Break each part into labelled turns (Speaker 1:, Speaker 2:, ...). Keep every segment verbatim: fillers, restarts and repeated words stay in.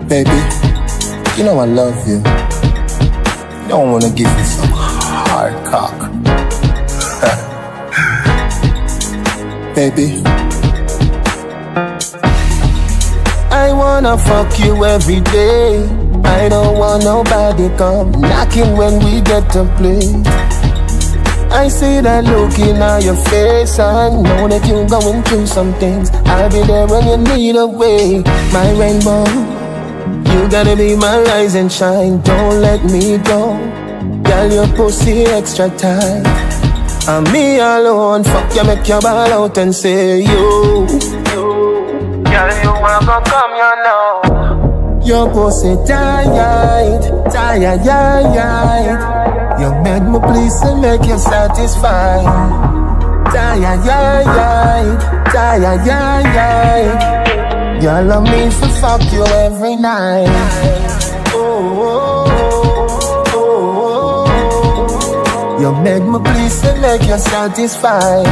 Speaker 1: Baby, you know I love you. Don't wanna give you some hard cock. Baby, I wanna fuck you every day. I don't want nobody come knocking when we get to play. I see that look in your face, I know that you're going through some things. I'll be there when you need a way. My rainbow, you gotta be my rise and shine. Don't let me go. Girl, your pussy extra tight. And me alone, fuck you, make your ball out and say you. Girl, you wanna go come here now. Your pussy tight, tight, tight. You make me please and make you satisfied. Tired, tired, tired, tired. You love me for fuck you every night. Oh, oh, oh, oh. You make me please and make you satisfied.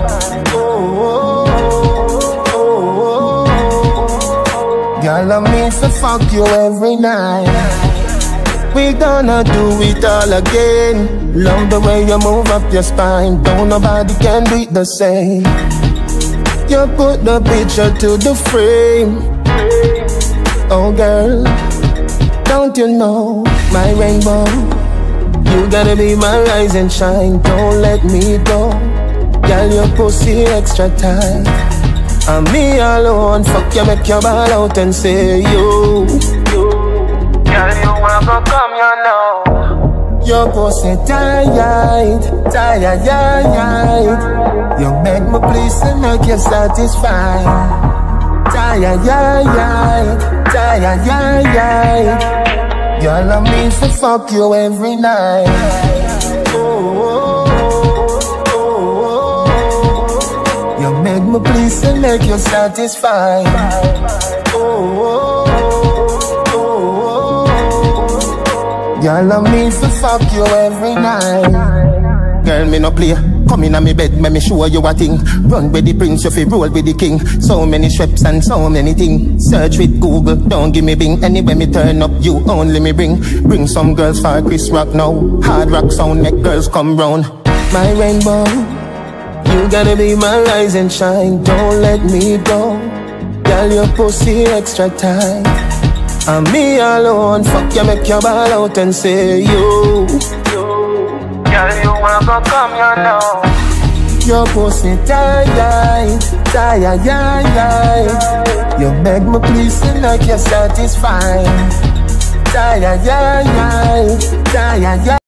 Speaker 1: Oh, oh, oh, oh. You love me for fuck you every night. We gonna do it all again. Love the way you move up your spine. Don't nobody can do it the same. You put the picture to the frame. Oh girl, don't you know my rainbow? You gotta be my rise and shine. Don't let me go. Girl, your pussy extra tight. And me alone, fuck you, make your ball out and say you. Girl, you wanna go come here now. Your pussy tight, tight, tight. You make me please and make you satisfied. Tight, tight, tight, tight. You love me for fuck you every night. Oh, oh, oh, oh. You make me please and make you satisfied. Oh, oh. You love me for fuck you every night. Girl, me no play. Come in on me bed, let me show you a thing. Run with the prince, you fi roll with the king. So many strips and so many things. Search with Google, don't give me Bing. Anyway me turn up, you only me bring. Bring some girls for Chris Rock now. Hard rock sound, make girls come round. My rainbow, you gotta be my rise and shine. Don't let me go. Girl, your pussy extra tight. And me alone, fuck you, make your ball out and say you. Girl, you wanna go come here now. Your pussy tight, tight, tight. You make me please and make you satisfied. Tight, tight, tight, tight.